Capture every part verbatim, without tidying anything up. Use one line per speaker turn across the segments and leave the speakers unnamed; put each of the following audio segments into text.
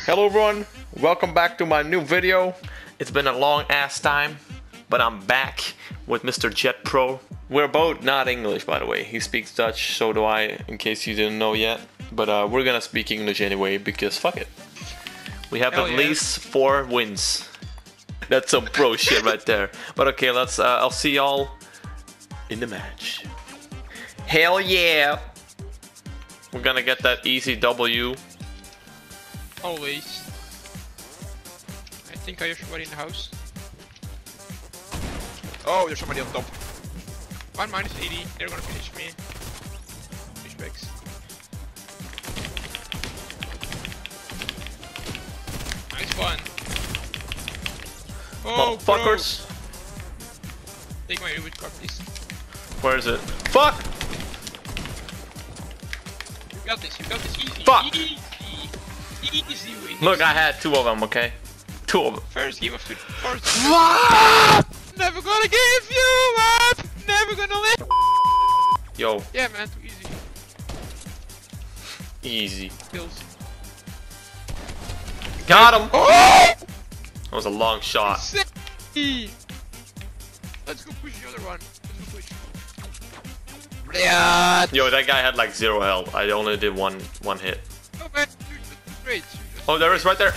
Hello everyone, welcome back to my new video. It's been a long ass time, but I'm back with Mister Jet Pro. We're both not English, by the way. He speaks Dutch, so do I, in case you didn't know yet. But uh, we're gonna speak English anyway, because fuck it. We have
Hell
at
yeah.
least four wins. That's some pro shit right there. But okay, let's. Uh, I'll see y'all in the match. Hell yeah! We're gonna get that easy W.
Always. I think I have somebody in the house. Oh, there's somebody on top. One minus eighty. They're gonna finish me. Fishbacks. Nice one. Oh,
Motherfuckers.
bro. Take my Ubit card, please.
Where is it? Fuck!
You got this. You got this. Easy.
Fuck.
Easy. Easy win.
Look, I had two of them, okay? Two of them.
First game of the first.
Fuck!
Never gonna give you up. Never gonna let.
Yo,
Yeah, man. Too easy.
easy.
Kills.
Got him!
Oh!
That was a long shot.
Sicky. Let's go push the other one. Let's go push. Yeah.
Yo, that guy had like zero health. I only did one one hit.
Oh man, dude, that's great.
Oh, there is right there.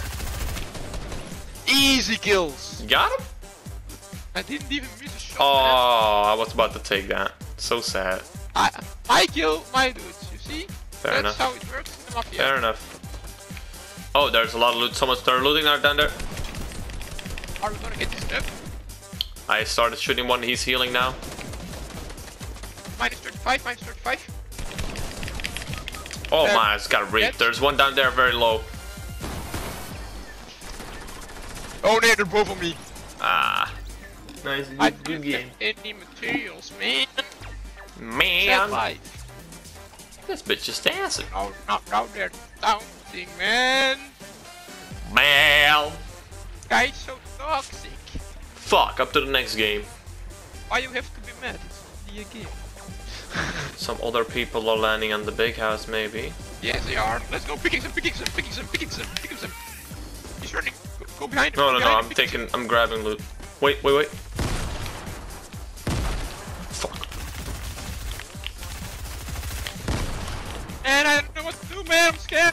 Easy kills.
You got him?
I didn't even miss a shot.
Oh, I was about to take that. So sad.
Man. I I kill my dudes. You see?
Fair
That's
enough.
how it works in the mafia.
Fair enough. Oh, there's a lot of loot. Someone started looting right down there.
Are we gonna get this up?
I started shooting one. He's healing now.
Minus thirty-five. Minus thirty-five.
Oh
There.
my, it's got raped.
Dead.
There's one down there very low.
Oh no, they're both on me.
Ah. Nice.
I
Good,
didn't
good game.
get any materials, man.
Man.
Life.
This bitch is dancing.
Oh, not out there dancing, man.
Man.
Guy's so toxic.
Fuck, up to the next game.
Why you have to be mad? It's only a game.
Some other people are landing on the big house, maybe.
Yes, they are. Let's go picking some, picking some, picking some, picking some, picking some. He's running. Go, go behind him.
No,
go
no, no,
behind
I'm
him, pick
taking, I'm grabbing loot. Wait, wait, wait. Fuck.
some. And I don't know what to do, man. I'm scared.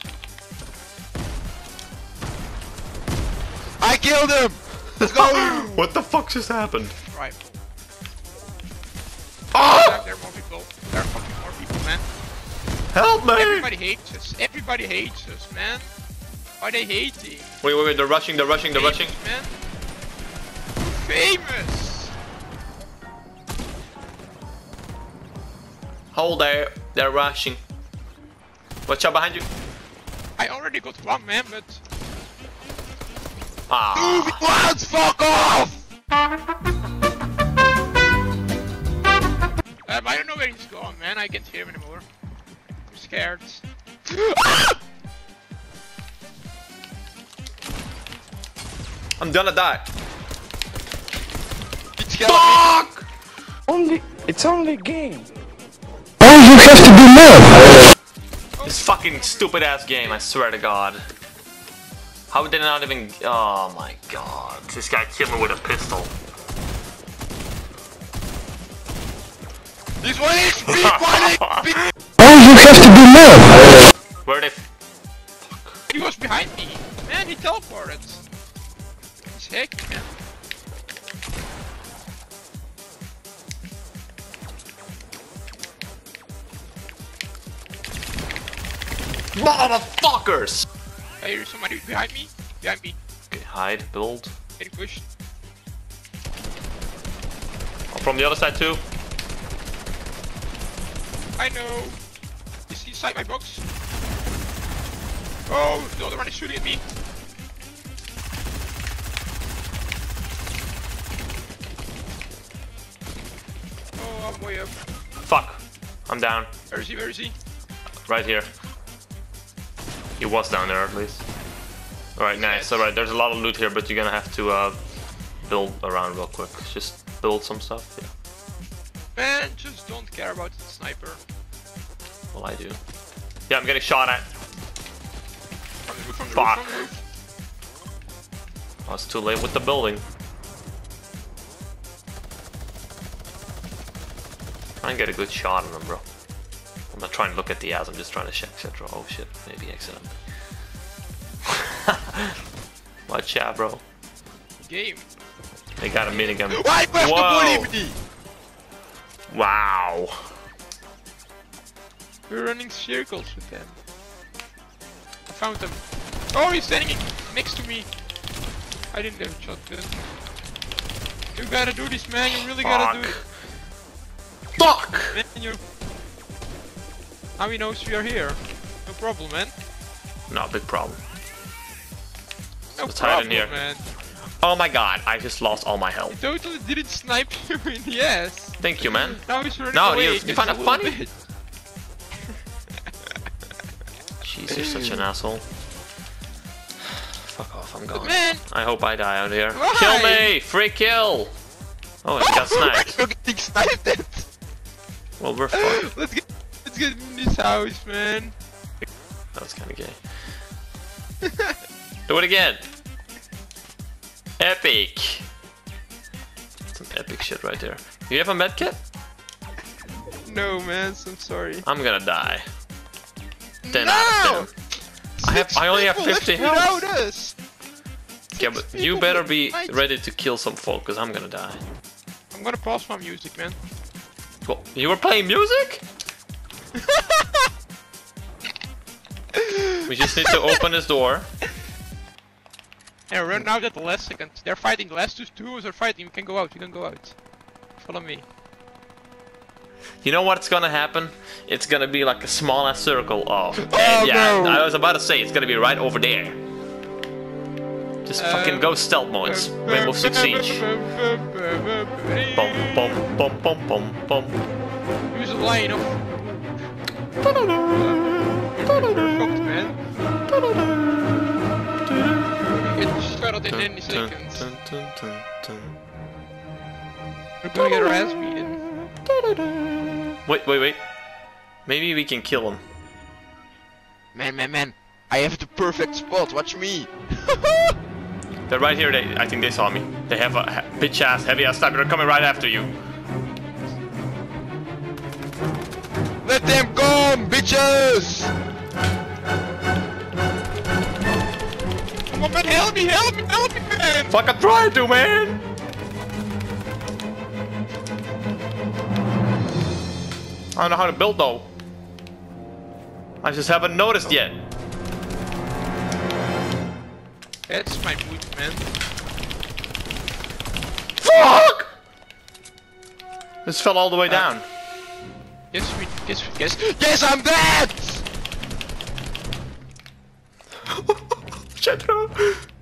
I killed him. Let's go.
What the fuck just happened?
Right.
Oh!
There are more people. There are fucking more people, man.
Help me!
Everybody hates us. Everybody hates us, man. Why they hating?
Wait, wait, wait, they're rushing, they're rushing, they're rushing.
Man. Famous.
Hold there, they're rushing. Watch out behind you.
I already got one, man, but.
Ah.
Move it once, fuck off! Um, I don't know where he's gone, man. I can't hear him anymore. I'm scared.
I'm gonna die.
It's killing me.
Fuck!
Only, it's only a game. Why you have to be mad?
This fucking stupid ass game, I swear to God. How did I not even... Oh my God. This guy killed me with a pistol.
This one H P, one H P!
Why you have to be mad?
Where they...
He was behind me. Man, he teleported. He's hacking, man.
Motherfuckers!
I hear somebody behind me. Behind me.
Okay, hide, build.
Getting pushed.
Oh, from the other side too.
I know. Is he inside my box? Oh, the other one is shooting at me. Oh, I'm way up.
Fuck. I'm down.
Where is he? Where is he?
Right here. He was down there at least. Alright, nice. Alright, there's a lot of loot here, but you're gonna have to uh, build around real quick. Just build some stuff. Yeah.
Man, just don't care about the sniper.
Well, I do. Yeah, I'm getting shot at.
From the roof, from the
Fuck.
roof, from the roof.
I was too late with the building. Try and get a good shot on them, bro. I'm not trying to look at the ads, I'm just trying to check, et cetera. Oh shit, maybe accidentally. Watch out, bro.
Game.
They got a minigun.
Why do you have to
Whoa!
bully me?
Wow.
We're running circles with them. I found them. Oh, he's standing next to me. I didn't have a shotgun. You gotta do this, man. You really gotta do it.
Fuck!
Man, you. Now he knows we are here. No problem, man.
No, big problem.
No
Let's hide
problem,
in here.
man.
Oh my god, I just lost all my health.
He totally didn't snipe you in the ass.
Thank you, man.
Now he's running
No,
away.
you, you
just
find
a
it
little
funny?
bit.
Jeez, you're such an asshole. Fuck off, I'm gone.
Man!
I hope I die out here.
Why?
Kill me! Free kill! Oh, he got sniped.
You're getting sniped at.
Well, we're fucked.
Let's get, let's get in this house, man.
That's kinda gay. Do it again! Epic! Some epic shit right there. You have a medkit?
No, man, so I'm sorry.
I'm gonna die. ten
No!
out of ten. I have- I only have
People
fifty
left
health.
without us.
Yeah, but
Six
you
people
better be
might-
ready to kill some folk, cause I'm gonna die.
I'm gonna pause my music, man.
Well, you were playing music? We just need to open this door.
And run out at the last second. They're fighting. The last two duos are fighting. We can go out. We can go out. Follow me.
You know what's gonna happen? It's gonna be like a small ass circle of. And
Oh,
yeah,
no.
I was about to say it's gonna be right over there. Just fucking
Um,
go stealth mode. It's Rainbow Six Siege. Bum bum bum bum bum bum.
Use a line of. Fucked, man. Get shot at in any seconds. We're gonna get our ass beaten.
Wait, wait, wait. Maybe we can kill him.
Man, man, man. I have the perfect spot. Watch me.
They're right here. They, I think they saw me. They have a ha bitch ass, heavy ass sniper. They're coming right after you.
Let them come, bitches! Come on, man, help me, help me, help me, man!
Fucking try to, man. I don't know how to build though. I just haven't noticed yet.
That's my move, man.
Fuck! This fell all the way down.
Yes, we, yes, we, yes, yes, I'm dead!
Shit, bro.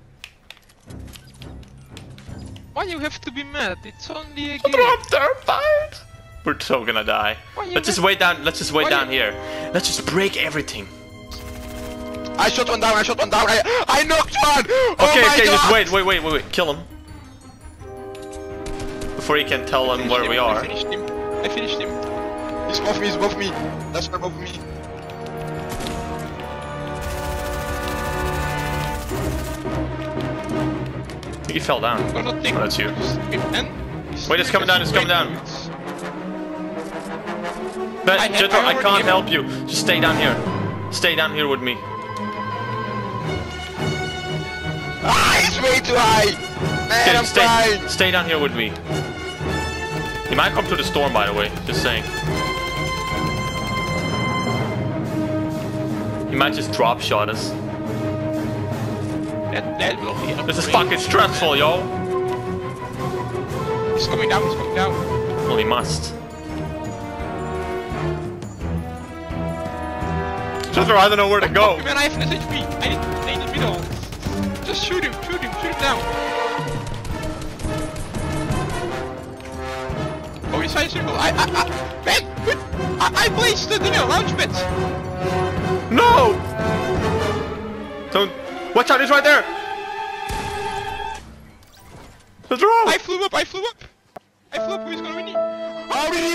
Why you have to be mad? It's only a
Bro,
game.
I'm terrified. We're so gonna die.
Why you
Let's just
have-
wait down. Let's just wait
Why
down
you-
here. Let's just break everything.
I shot one down, I shot one down, I, I knocked one! Oh
Okay,
my
okay,
God!
just wait, wait, wait, wait, wait. Kill him. Before he can tell them where
him,
we
I
are.
finished him. I finished him. He's above me, he's above me. That's above me.
I think he fell down.
I'm gonna take
Oh, that's you.
Man.
Wait, it's coming down, it's coming down. But,
I have-
Jethro,
I
I
already
can't
have-
help you. Just stay down here. Stay down here with me.
Ah, it's way too high! Man,
Okay,
I'm
stay,
fine!
stay down here with me. He might come to the storm, by the way. Just saying. He might just drop shot us.
That, that will be
This is
great.
fucking stressful, yo.
He's coming down, he's coming down.
Well, he must. Jethro, I don't know where to go.
Man, I have an S H P. I need to stay in the middle. Just shoot him, shoot him, shoot him down. Oh, he's inside circle. I, I, I, man, wait. I, I placed the thing on launch pad.
No! Don't. Watch out, he's right there! Jethro!
I flew up, I flew up. I flew up, who's gonna win? How did he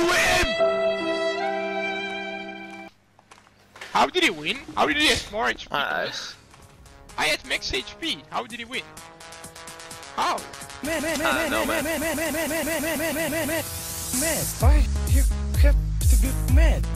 win? How did he win? How did he have more H P than
Uh,
us? I had max H P. How did he win? How?
Man, man, man,
Uh,
man,
no,
man,
man.
man, man, man, man, man, man, man, man, man, man, man, why you have to be mad?